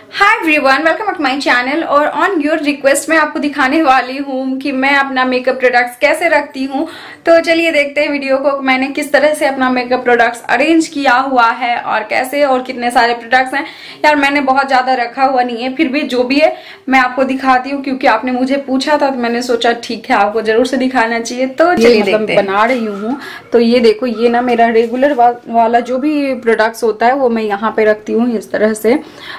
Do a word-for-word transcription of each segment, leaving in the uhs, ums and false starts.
Hi everyone, welcome back to my channel. और on your request मैं आपको दिखाने वाली हूँ कि मैं अपना मेकअप प्रोडक्ट्स कैसे रखती हूँ। तो चलिए देखते हैं वीडियो को, मैंने किस तरह से अपना मेकअप प्रोडक्ट्स अरेंज किया हुआ है और कैसे और कितने सारे प्रोडक्ट्स हैं। यार मैंने बहुत ज्यादा रखा हुआ नहीं है, फिर भी जो भी है मैं आपको दिखाती हूँ क्योंकि आपने मुझे पूछा था तो मैंने सोचा ठीक है आपको जरूर से दिखाना चाहिए। तो चलिए देखते हैं। बना रही हूँ तो ये देखो, ये ना मेरा रेगुलर वा, वाला जो भी प्रोडक्ट्स होता है वो मैं यहाँ पे रखती हूँ इस तरह से।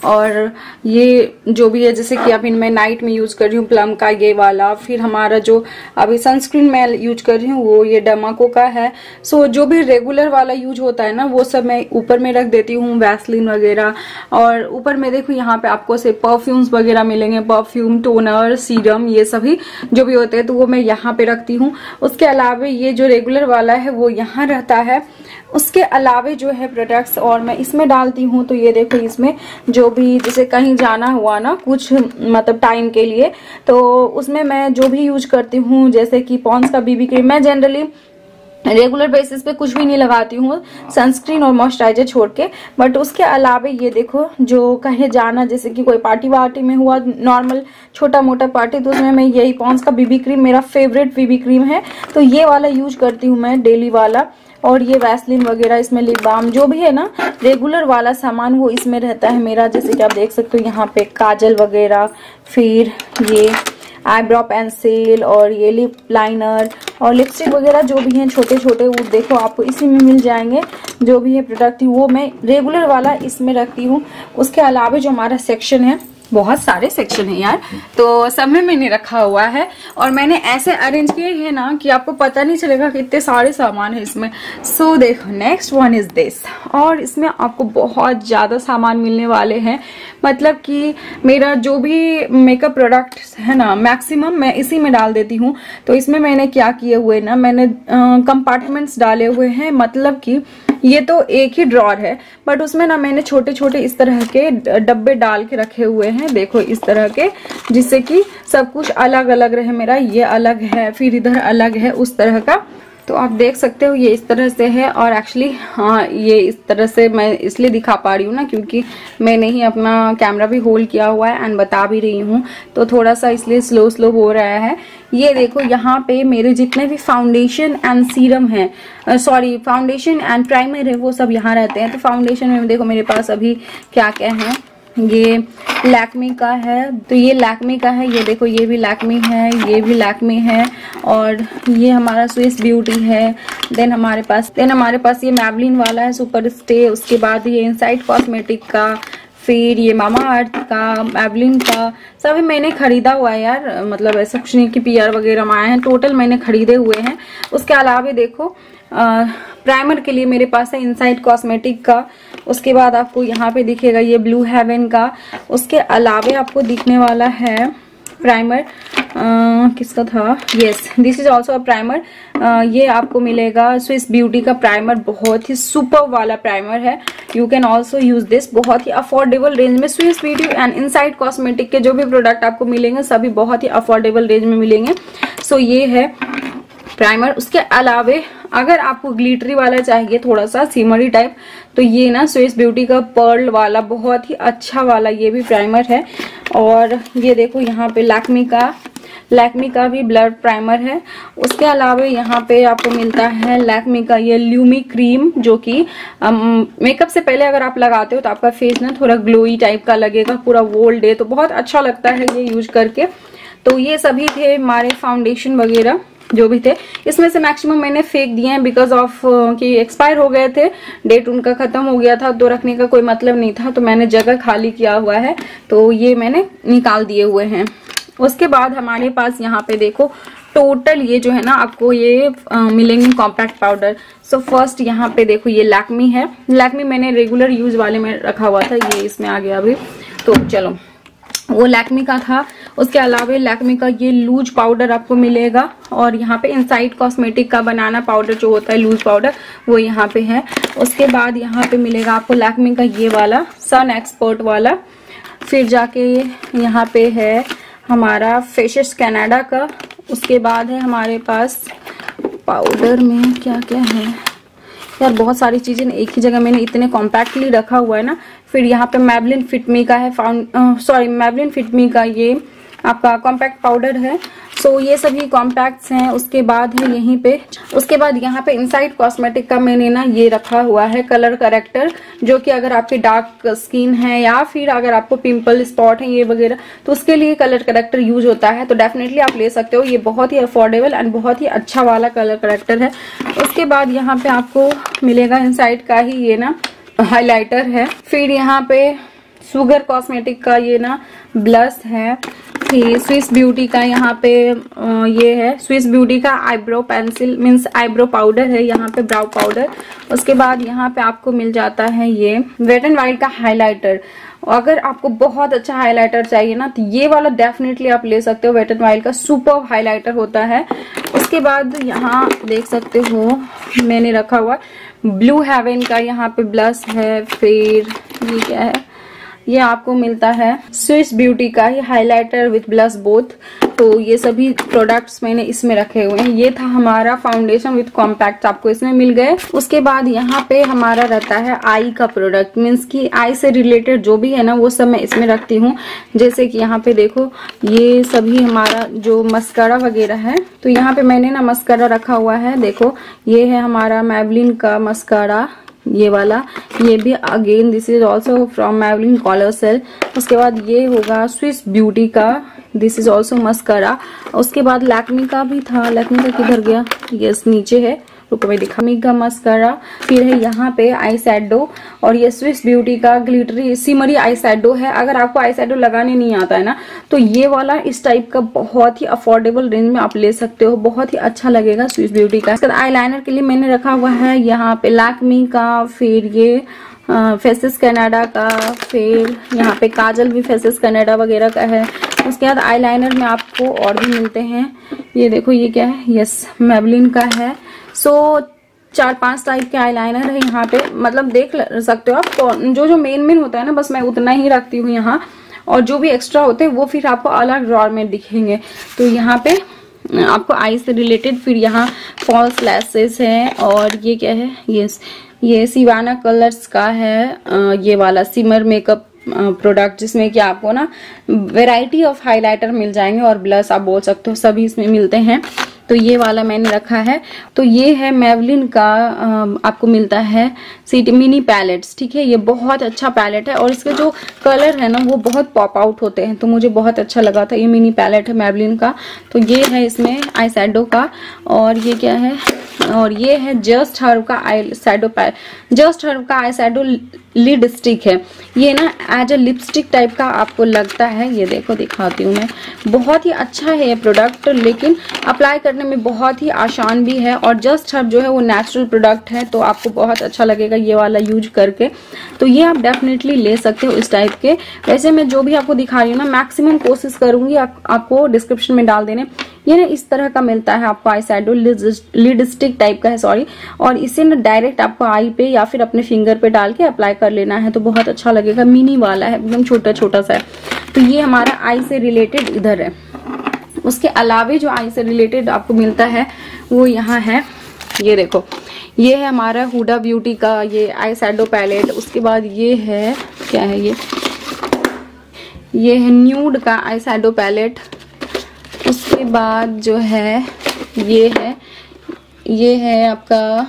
और ये जो भी है जैसे कि अभी मैं नाइट में यूज कर रही हूँ प्लम का ये वाला, फिर हमारा जो अभी सनस्क्रीन मैं यूज कर रही हूँ वो ये डमाको का है। सो जो भी रेगुलर वाला यूज होता है ना वो सब मैं ऊपर में रख देती हूँ, वैसलीन वगैरह। और ऊपर में देखो यहाँ पे आपको से परफ्यूम्स वगैरह मिलेंगे, परफ्यूम, टोनर, सीरम, ये सभी जो भी होते हैं तो वो मैं यहाँ पे रखती हूँ। उसके अलावा ये जो रेगुलर वाला है वो यहाँ रहता है। उसके अलावा जो है प्रोडक्ट्स और मैं इसमें डालती हूँ। तो ये देखो, इसमें जो भी जैसे कहीं जाना हुआ ना कुछ मतलब टाइम के लिए तो उसमें मैं जो भी यूज करती हूँ, जैसे कि पॉन्ड्स का बीबी क्रीम। मैं जनरली रेगुलर बेसिस पे कुछ भी नहीं लगाती हूँ सनस्क्रीन और मॉइस्चराइजर छोड़ के। बट उसके अलावा ये देखो, जो कहीं जाना जैसे कि कोई पार्टी वार्टी में हुआ, नॉर्मल छोटा मोटा पार्टी, तो उसमें मैं यही पॉन्ड्स का बीबी क्रीम मेरा फेवरेट बीबी क्रीम है तो ये वाला यूज करती हूँ मैं, डेली वाला। और ये वैसलीन वगैरह, इसमें लिप बाम, जो भी है ना रेगुलर वाला सामान वो इसमें रहता है मेरा। जैसे कि आप देख सकते हो यहाँ पे काजल वगैरह, फिर ये आईब्रो पेंसिल और ये लिप लाइनर और लिपस्टिक वगैरह जो भी हैं छोटे छोटे, वो देखो आपको इसी में मिल जाएंगे। जो भी है प्रोडक्ट वो मैं रेगुलर वाला इसमें रखती हूँ। उसके अलावा जो हमारा सेक्शन है, बहुत सारे सेक्शन है यार, तो सब में मैंने रखा हुआ है और मैंने ऐसे अरेंज किए हैं ना कि आपको पता नहीं चलेगा कि इतने सारे सामान है इसमें। सो so, देखो, नेक्स्ट वन इज दिस। और इसमें आपको बहुत ज्यादा सामान मिलने वाले हैं, मतलब कि मेरा जो भी मेकअप प्रोडक्ट्स है ना मैक्सिमम मैं इसी में डाल देती हूँ। तो इसमें मैंने क्या किए हुए ना, मैंने कंपार्टमेंट्स डाले हुए हैं, मतलब कि ये तो एक ही ड्रॉर है बट उसमें ना मैंने छोटे छोटे इस तरह के डब्बे डाल के रखे हुए हैं, देखो इस तरह के, जिससे कि सब कुछ अलग अलग रहे। मेरा ये अलग है, फिर इधर अलग है, उस तरह का। तो आप देख सकते हो ये इस तरह से है। और एक्चुअली हाँ, ये इस तरह से मैं इसलिए दिखा पा रही हूँ ना क्योंकि मैंने ही अपना कैमरा भी होल्ड किया हुआ है एंड बता भी रही हूँ, तो थोड़ा सा इसलिए स्लो स्लो हो रहा है। ये देखो यहाँ पे मेरे जितने भी फाउंडेशन एंड सीरम है, सॉरी फाउंडेशन एंड प्राइमर है, वो सब यहाँ रहते हैं। तो फाउंडेशन में देखो मेरे पास अभी क्या क्या है, ये लैक्मी का है, तो ये लैक्मी का है, ये देखो ये भी लैक्मी है, ये भी लैक्मी है, और ये हमारा स्विस ब्यूटी है। देन हमारे पास देन हमारे पास ये मैबलिन वाला है, सुपर स्टे। उसके बाद ये इनसाइड कॉस्मेटिक का, फिर ये मामा अर्थ का, मैबलिन का, सभी मैंने खरीदा हुआ है यार, मतलब ऐसा कुछ नहीं कि पीआर वगैरह में आए हैं, टोटल मैंने खरीदे हुए हैं। उसके अलावा देखो आ, प्राइमर के लिए मेरे पास है इनसाइड कॉस्मेटिक का। उसके बाद आपको यहाँ पे दिखेगा ये ब्लू हेवन का। उसके अलावा आपको दिखने वाला है प्राइमर, आ, किसका था, yes this is also a primer. ये आपको मिलेगा स्विस ब्यूटी का प्राइमर, बहुत ही सुपर वाला प्राइमर है। You can also use this, बहुत ही अफोर्डेबल रेंज में। Swiss Beauty and Insight Cosmetic के जो भी प्रोडक्ट आपको मिलेंगे सभी बहुत ही अफोर्डेबल रेंज में मिलेंगे। सो so, ये है प्राइमर। उसके अलावे अगर आपको ग्लिटरी वाला चाहिए, थोड़ा सा सिमरी टाइप, तो ये ना स्विस ब्यूटी का पर्ल वाला बहुत ही अच्छा वाला ये भी प्राइमर है। और ये देखो यहाँ पे लैक्मी का लैक्मी का भी ब्लर प्राइमर है। उसके अलावा यहाँ पे आपको मिलता है लैक्मी का ये ल्यूमी क्रीम, जो कि मेकअप से पहले अगर आप लगाते हो तो आपका फेस ना थोड़ा ग्लोई टाइप का लगेगा पूरा वोल डे, तो बहुत अच्छा लगता है ये यूज करके। तो ये सभी थे हमारे फाउंडेशन वगैरह जो भी थे। इसमें से मैक्सिमम मैंने फेंक दिए हैं बिकॉज ऑफ कि एक्सपायर हो गए थे, डेट उनका खत्म हो गया था, तो रखने का कोई मतलब नहीं था, तो मैंने जगह खाली किया हुआ है, तो ये मैंने निकाल दिए हुए हैं। उसके बाद हमारे पास यहाँ पे देखो टोटल ये जो है ना आपको ये आ, मिलेंगे कॉम्पैक्ट पाउडर। सो फर्स्ट यहाँ पे देखो ये लैक्मी है, लैक्मी मैंने रेगुलर यूज वाले में रखा हुआ था, ये इसमें आ गया अभी, तो चलो वो लैक्मी का था। उसके अलावा लैक्मी का ये लूज पाउडर आपको मिलेगा, और यहाँ पे इनसाइड कॉस्मेटिक का बनाना पाउडर जो होता है लूज पाउडर वो यहाँ पे है। उसके बाद यहाँ पे मिलेगा आपको लैक्मी का ये वाला सन एक्सपर्ट वाला। फिर जाके यहाँ पे है हमारा फेशियस कनाडा का। उसके बाद है हमारे पास पाउडर में क्या क्या है यार, बहुत सारी चीजें एक ही जगह मैंने इतने कॉम्पैक्टली रखा हुआ है ना, फिर यहाँ पे मैबलिन फिट मी का है found sorry Maybelline Fit Me का ये आपका कॉम्पैक्ट पाउडर है। सो so, ये सभी कॉम्पैक्ट्स हैं। उसके बाद है यहीं पे उसके बाद यहाँ पे इनसाइड कॉस्मेटिक का मैंने ना ये रखा हुआ है कलर करेक्टर, जो कि अगर आपकी डार्क स्किन है या फिर अगर आपको पिंपल स्पॉट है ये वगैरह, तो उसके लिए कलर करेक्टर यूज होता है। तो डेफिनेटली आप ले सकते हो, ये बहुत ही अफोर्डेबल एंड बहुत ही अच्छा वाला कलर करेक्टर है। उसके बाद यहाँ पे आपको मिलेगा इनसाइड का ही ये ना हाइलाइटर है। फिर यहाँ पे शुगर कॉस्मेटिक का ये ना ब्लश है। फिर स्विस ब्यूटी का यहाँ पे ये है स्विस ब्यूटी का eyebrow pencil means eyebrow powder है, यहाँ पे ब्राउ पाउडर। उसके बाद यहाँ पे आपको मिल जाता है ये वेट एंड वाइल्ड का हाइलाइटर। अगर आपको बहुत अच्छा हाइलाइटर चाहिए ना तो ये वाला डेफिनेटली आप ले सकते हो, वेट एंड वाइल्ड का सुपर हाइलाइटर होता है। उसके बाद यहाँ देख सकते हो मैंने रखा हुआ ब्लू हेवन का यहाँ पे ब्लश है। फिर ये क्या है, ये आपको मिलता है स्विस ब्यूटी का ही हाइलाइटर विथ ब्लश बोथ। तो ये सभी प्रोडक्ट्स मैंने इसमें रखे हुए हैं। ये था हमारा फाउंडेशन विथ कॉम्पैक्ट, आपको इसमें मिल गए। उसके बाद यहाँ पे हमारा रहता है आई का प्रोडक्ट, मीन्स की आई से रिलेटेड जो भी है ना वो सब मैं इसमें रखती हूँ। जैसे कि यहाँ पे देखो ये सभी हमारा जो मस्कारा वगैरह है, तो यहाँ पे मैंने ना मस्कारा रखा हुआ है। देखो ये है हमारा मैबलिन का मस्कारा, ये वाला, ये भी again this is also from Maybelline colour sale. उसके बाद ये होगा स्विस ब्यूटी का, दिस इज ऑल्सो मस्कारा। उसके बाद लैक्मी का भी था, लैक्मी का किधर गया, यस नीचे है, रुको मैं दिखा का मस्कारा। फिर है यहाँ पे आई शैडो, और ये स्विस ब्यूटी का ग्लिटरी सिमरी आई शैडो है। अगर आपको आई शैडो लगाने नहीं आता है ना तो ये वाला इस टाइप का बहुत ही अफोर्डेबल रेंज में आप ले सकते हो, बहुत ही अच्छा लगेगा स्विस ब्यूटी का। इसके बाद आई लाइनर के लिए मैंने रखा हुआ है यहाँ पे लैक्मी का, फिर ये फेसेस कनाडा का, फिर यहाँ पे काजल भी फेसेस कनाडा वगैरह का है। उसके बाद आईलाइनर में आपको और भी मिलते हैं, ये देखो ये क्या है, यस मैबलिन का है। सो so, चार पांच टाइप के आईलाइनर है यहाँ पे, मतलब देख सकते हो आप। तो जो जो मेन मेन होता है ना बस मैं उतना ही रखती हूँ यहाँ, और जो भी एक्स्ट्रा होते हैं वो फिर आपको अलग ड्रॉर में दिखेंगे। तो यहाँ पे आपको आई से रिलेटेड, फिर यहाँ फॉल्स लैसेस है, और ये क्या है, यस ये सिवाना कलर्स का है ये वाला सिमर मेकअप प्रोडक्ट, जिसमें कि आपको ना वैरायटी ऑफ हाइलाइटर मिल जाएंगे और ब्लश आप बोल सकते हो सभी इसमें मिलते हैं। तो ये वाला मैंने रखा है। तो ये है मैबलिन का आपको मिलता है सिटी मिनी पैलेट्स, ठीक है। ये बहुत अच्छा पैलेट है और इसके जो कलर है ना वो बहुत पॉप आउट होते हैं, तो मुझे बहुत अच्छा लगा था। ये मिनी पैलेट है मैबलिन का। तो ये है इसमें आई शैडो का, और ये क्या है, और ये है जस्ट हर्ब का eye shadow palette, Just Herb का आई शैडो लिड स्टिक है। ये ना एज अ लिपस्टिक टाइप का आपको लगता है, ये देखो दिखाती हूँ मैं। बहुत ही अच्छा है ये प्रोडक्ट, लेकिन अप्लाई करने में बहुत ही आसान भी है, और जस्ट हर्ब जो है वो नेचुरल प्रोडक्ट है, तो आपको बहुत अच्छा लगेगा ये वाला यूज करके। तो ये आप डेफिनेटली ले सकते हो इस टाइप के। वैसे मैं जो भी आपको दिखा रही हूँ ना मैक्सिमम कोशिश करूंगी आप, आपको डिस्क्रिप्शन में डाल देने। ये ना इस तरह का मिलता है आपको eye shadow, lid stick type का है सॉरी, और इसे ना डायरेक्ट आपको आई पे या फिर अपने फिंगर पे डाल के अप्लाई कर लेना है, तो बहुत अच्छा लगेगा। मिनी वाला है, एकदम छोटा छोटा सा है। तो ये हमारा आई से रिलेटेड इधर है। उसके अलावे जो आई से रिलेटेड आपको मिलता है वो यहाँ है, ये देखो ये है हमारा हुडा ब्यूटी का ये आई शैडो पैलेट। उसके बाद ये है क्या है, ये ये है न्यूड का आई शैडो पैलेट। उसके बाद जो है ये है ये है आपका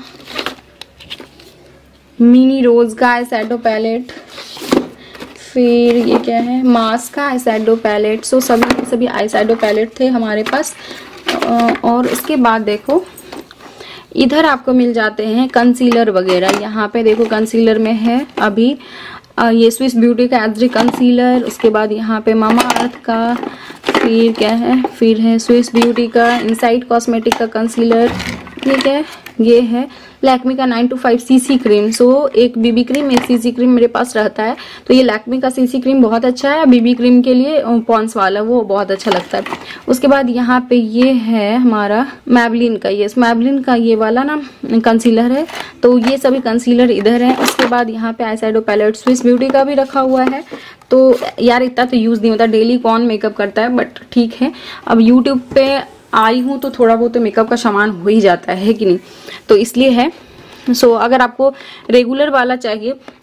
मिनी रोज का आई शैडो पैलेट। फिर ये क्या है, मास्क का आई शैडो पैलेट। सो सभी सभी आई शैडो पैलेट थे हमारे पास। और उसके बाद देखो इधर आपको मिल जाते हैं कंसीलर वगैरह। यहाँ पे देखो कंसीलर में है अभी ये स्विस ब्यूटी का एच डी कंसीलर। उसके बाद यहाँ पे मामा अर्थ का, फिर क्या है, फिर है स्विस ब्यूटी का इनसाइड कॉस्मेटिक का कंसीलर। ठीक है, ये है लैक्मी का nine to five CC cream. So एक बीबी क्रीम एक सीसी क्रीम मेरे पास रहता है, तो ये लैक्मी का सीसी क्रीम बहुत अच्छा है। बीबी क्रीम के लिए पॉन्स वाला वो बहुत अच्छा लगता है। उसके बाद यहाँ पे ये है हमारा मैबलिन का, ये मैबलिन का ये वाला ना कंसीलर है। तो ये सभी कंसीलर इधर है। उसके बाद यहाँ पे eye shadow palette Swiss Beauty का भी रखा हुआ है। तो यार इतना तो यूज नहीं होता, डेली कौन मेकअप करता है, बट ठीक है। अब यूट्यूब पे आई हूँ तो थोड़ा बहुत तो मेकअप का सामान हो ही जाता है कि नहीं, तो इसलिए है। सो so, अगर आपको रेगुलर वाला चाहिए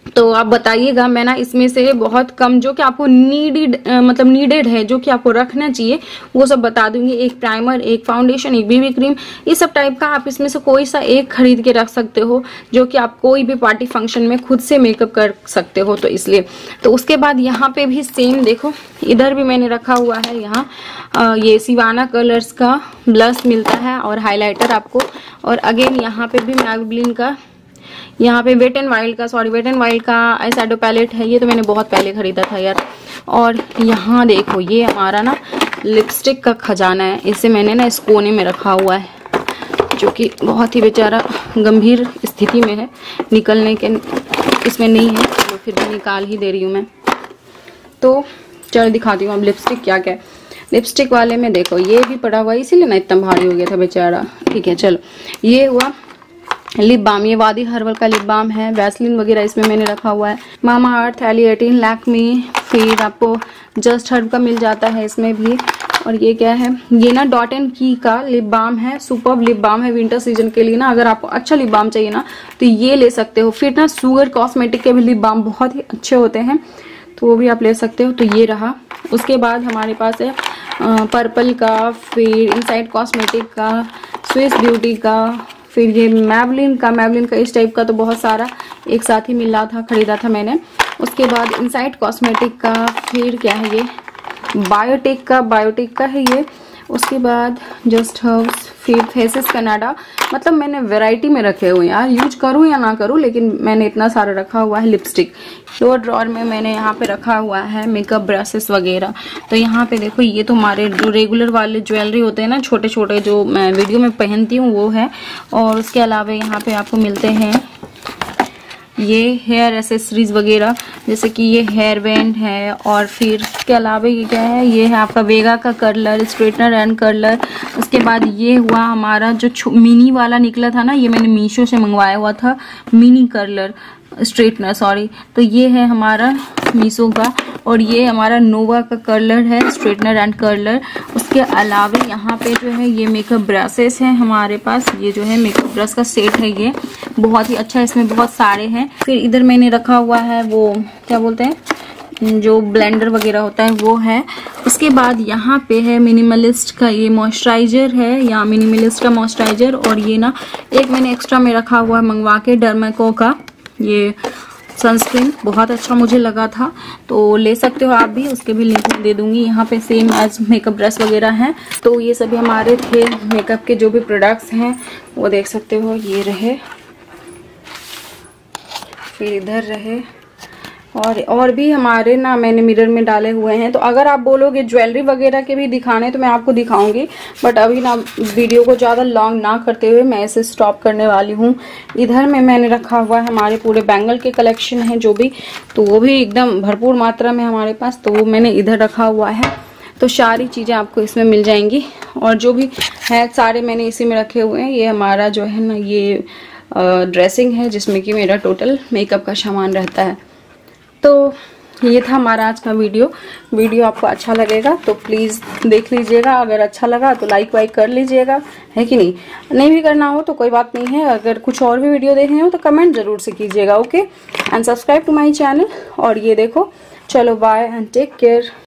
तो आप बताइएगा, मैं ना इसमें से बहुत कम जो कि आपको नीडेड मतलब नीडेड है, जो कि आपको रखना चाहिए, वो सब बता दूंगी। एक प्राइमर, एक फाउंडेशन, एक बीबी क्रीम, ये सब टाइप का आप इसमें से कोई सा एक खरीद के रख सकते हो, जो कि आप कोई भी पार्टी फंक्शन में खुद से मेकअप कर सकते हो। तो इसलिए तो उसके बाद यहाँ पे भी सेम देखो, इधर भी मैंने रखा हुआ है। यहाँ ये सिवाना कलर्स का ब्लश मिलता है और हाईलाइटर आपको, और अगेन यहाँ पे भी मैबलिन का, यहाँ पे वेट एंड वाइल्ड का सॉरी वेट एंड वाइल्ड का आई शैडो पैलेट है। ये तो मैंने बहुत पहले खरीदा था यार। और यहाँ देखो, ये हमारा ना लिपस्टिक का खजाना है। इसे मैंने ना इस कोने में रखा हुआ है, जो कि बहुत ही बेचारा गंभीर स्थिति में है, निकलने के इसमें नहीं है, तो फिर भी निकाल ही दे रही हूँ मैं। तो चलो दिखाती हूँ अब लिपस्टिक क्या क्या है। लिपस्टिक वाले में देखो, ये भी पड़ा हुआ, इसीलिए ना इतना भारी हो गया था बेचारा। ठीक है, चलो ये हुआ लिप बाम। ये वादी हर्बल का लिप बाम है। वैसलीन वगैरह इसमें मैंने रखा हुआ है। Mamaearth, Elle eighteen, Lakme, फिर आपको जस्ट हर्ब का मिल जाता है इसमें भी। और ये क्या है, ये ना डॉट एंड की का लिप बाम है। सुपर्ब लिप बाम है विंटर सीजन के लिए ना, अगर आपको अच्छा लिप बाम चाहिए ना तो ये ले सकते हो। फिर ना सुगर कॉस्मेटिक के भी लिप बाम बहुत ही अच्छे होते हैं, तो वो भी आप ले सकते हो। तो ये रहा। उसके बाद हमारे पास है पर्पल का, फिर इनसाइड कॉस्मेटिक का, स्विस ब्यूटी का, फिर ये मैबलिन का। मैबलिन का इस टाइप का तो बहुत सारा एक साथ ही मिला था, खरीदा था मैंने। उसके बाद इनसाइड कॉस्मेटिक का, फिर क्या है ये बायोटेक का, बायोटेक का है ये। उसके बाद जस्ट हर्ब्स, फिर फेसेस कनाडा। मतलब मैंने वैरायटी में रखे हुए यार, यूज करूं या ना करूं, लेकिन मैंने इतना सारा रखा हुआ है। लिपस्टिक लोअर ड्रॉअर में मैंने यहाँ पे रखा हुआ है मेकअप ब्रशेस वगैरह। तो यहाँ पे देखो, ये तो हमारे जो रेगुलर वाले ज्वेलरी होते हैं ना, छोटे छोटे जो मैं वीडियो में पहनती हूँ वो है। और उसके अलावा यहाँ पे आपको मिलते हैं ये हेयर एसेसरीज वगैरह, जैसे कि ये हेयर बैंड है। और फिर इसके अलावा ये क्या है, ये है आपका वेगा का कर्लर, स्ट्रेटनर एंड कर्लर। उसके बाद ये हुआ हमारा जो मिनी वाला निकला था ना, ये मैंने मीशो से मंगवाया हुआ था, मिनी कर्लर स्ट्रेटनर सॉरी। तो ये है हमारा मीशो का। और ये हमारा नोवा का कर्लर है, स्ट्रेटनर एंड कर्लर। उसके अलावा यहाँ पे जो है ये मेकअप ब्रशेस हैं हमारे पास। ये जो है मेकअप ब्रश का सेट है, ये बहुत ही अच्छा है, इसमें बहुत सारे हैं। फिर इधर मैंने रखा हुआ है वो क्या बोलते हैं, जो ब्लेंडर वगैरह होता है वो है। उसके बाद यहाँ पे है मिनिमलिस्ट का ये मॉइस्चराइजर है, या मिनिमलिस्ट का मॉइस्चराइजर। और ये ना एक मैंने एक्स्ट्रा में रखा हुआ है मंगवा के, डर्माको का ये सनस्क्रीन, बहुत अच्छा मुझे लगा था, तो ले सकते हो आप भी, उसके भी लिंक दे दूंगी। यहाँ पे सेम एज मेकअप ब्रश वगैरह हैं। तो ये सभी हमारे थे मेकअप के जो भी प्रोडक्ट्स हैं, वो देख सकते हो। ये रहे, फिर इधर रहे, और और भी हमारे ना मैंने मिरर में डाले हुए हैं। तो अगर आप बोलोगे ज्वेलरी वगैरह के भी दिखाने तो मैं आपको दिखाऊंगी, बट अभी ना वीडियो को ज़्यादा लॉन्ग ना करते हुए मैं इसे स्टॉप करने वाली हूँ। इधर में मैंने रखा हुआ है हमारे पूरे बैंगल के कलेक्शन है जो भी, तो वो भी एकदम भरपूर मात्रा में हमारे पास, तो वो मैंने इधर रखा हुआ है। तो सारी चीज़ें आपको इसमें मिल जाएंगी, और जो भी है सारे मैंने इसी में रखे हुए हैं। ये हमारा जो है ना ये ड्रेसिंग है, जिसमें कि मेरा टोटल मेकअप का सामान रहता है। तो ये था हमारा आज का वीडियो। वीडियो आपको अच्छा लगेगा तो प्लीज़ देख लीजिएगा। अगर अच्छा लगा तो लाइक वाइक कर लीजिएगा, है कि नहीं। नहीं भी करना हो तो कोई बात नहीं है। अगर कुछ और भी वीडियो देखने हो तो कमेंट जरूर से कीजिएगा। Okay, and subscribe to my channel. और ये देखो, चलो बाय एंड टेक केयर।